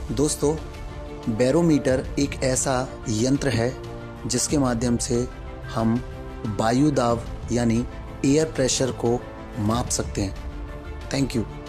दोस्तों, बैरोमीटर एक ऐसा यंत्र है जिसके माध्यम से हम वायु दाब यानी एयर प्रेशर को माप सकते हैं। Thank you.